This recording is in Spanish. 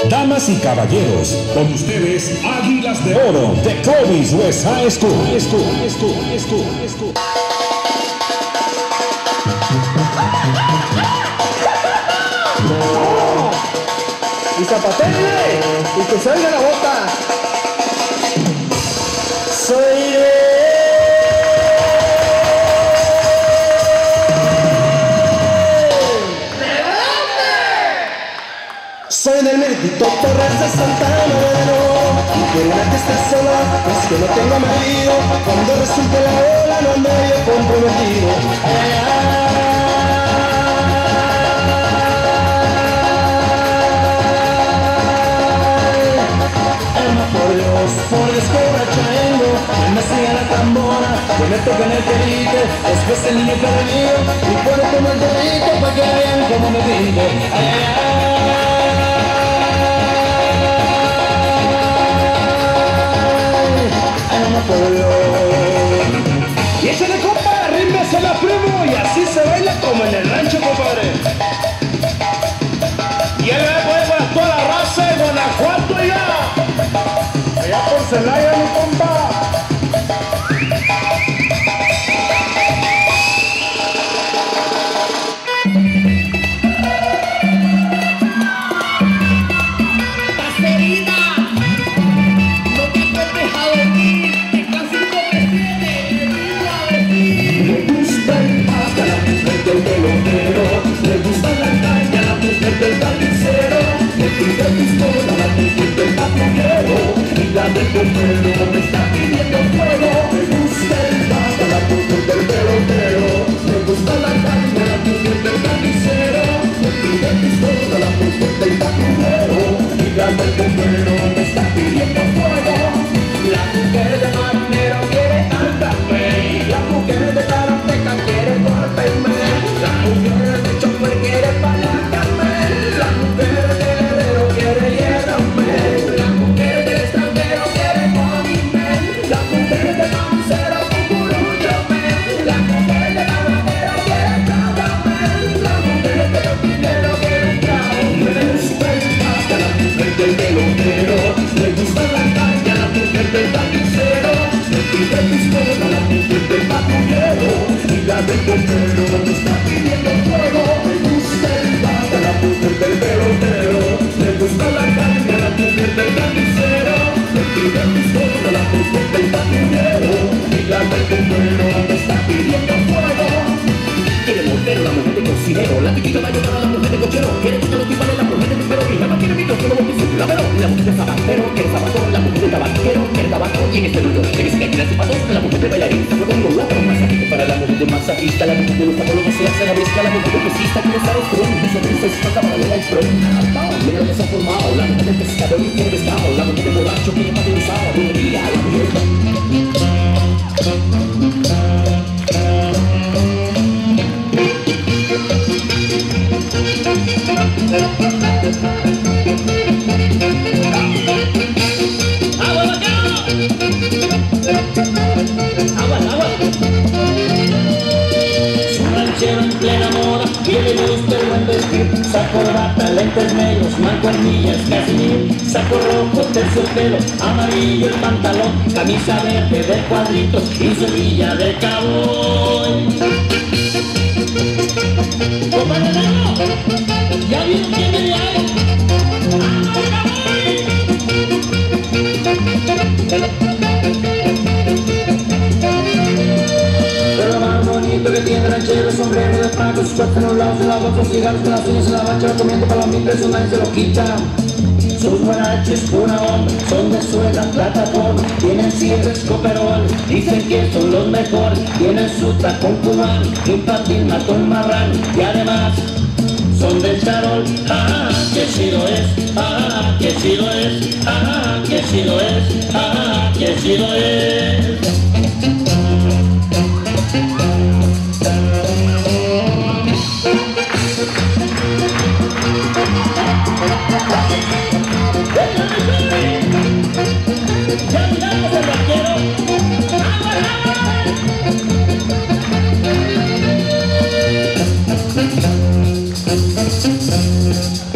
Damas y caballeros, con ustedes, Águilas de Oro de Clovis West High School. Y zapatele, y que salga la bota. Soy soy del maldito Torres de Santana, y que la que está sola es que no tengo marido. Cuando resulte la hora no ando yo comprometido. Ay, por Dios, por Dios que borrachengo, que me siga la tambora, que me toquen el perito, después el niño perdido, y pone como el delito pa' que vean cómo me pinto. Ay, ay, ay, no puedo. Y échale, compa, rímbese la primo, y así se baila como en el rancho, compadre. Y él va a poner toda la raza de Guanajuato allá. Allá por Celaya, mi compa. Caserita, no te has dejado venir, que clásico me tiene, viva decir. Le gusta el pasta, la mujer del pelotero. Le gusta la calle a la mujer del carnicero. Le pide pistola a la mujer del patrullero. Y la del bombero me está pidiendo fuego. Le gusta el pasta, la mujer del pelotero. Le gusta la calle a la mujer del carnicero. Le pide pistola a la mujer del patrullero. Y la del bombero me está pidiendo fuego. La mujer de marinero quiere cantarme. La mujer de karateca quiere golpearme. La mujer de chofer quiere palacarme. La mujer de heredero quiere hierrarme. La mujer del extranjero quiere morirme. La mujer de manicero cucurullame. La mujer de ganadero quiere cabrarme. La mujer de dinero quiere cabrarme. Le gusta el pasta a la mujer del pelotero. Le gusta la calle a la mujer del carnicero. Le pide pistola a la mujer del patrullero. Y la del bombero me está pidiendo fuego. Le gusta el pasta a la mujer del pelotero. Le gusta la calle a la mujer del carnicero. Le pide pistola a la mujer del patrullero. Y la del bombero me está pidiendo fuego. Quiere mortero, la mujer de cocinero. La típica mayonera, la mujer de cochero. Quiere tocar los tipanes, la mujer de pipero. Y jamás quiere mitos, solo bautizo y lavero. La mujer de zapatero, quiere zapato. La mujer de tabaquero, quiere tabaco. Y en este ruido, quiere seguir tirando zapatos. La mujer de bailarín, se fue con los lados. Masajito para la mujer de masajista. La mujer de los patólogos se hace la brisca. La mujer de pesista, quiere estar oscuro. Dice triste, se toca para ver el front. Mira lo que se ha formado. La mujer de pescador quiere pescado. La mujer de borracho quiere materializar. La brujería, la mujer En plena moda, quiere gusto el buen vestir, saco corbata, lentes negros, mancuernillas, casimir, saco rojo, terciopelo, amarillo el pantalón, camisa verde de cuadritos y semilla de cowboy. ¡Compañero! ¿Ya vieron quién me hago? Pero más bonito que tiene ranchero, sombrero de paco, sus cuartos en los lados, en la boca, sus cigarros con las uñas en la bacha, comiendo palomitas, eso nadie se lo quita. Sus guaraches, una onda, son de suela, plataforma, tienen cierres, coperoles, dicen que son los mejores, tienen su tacón cubano, un patín, matón marrano, y además son del charol. Ah, qué chido es, ah, qué chido es, ah, qué chido es, ah, qué chido es. Ya miramos el vaquero. ¡Agua, agua!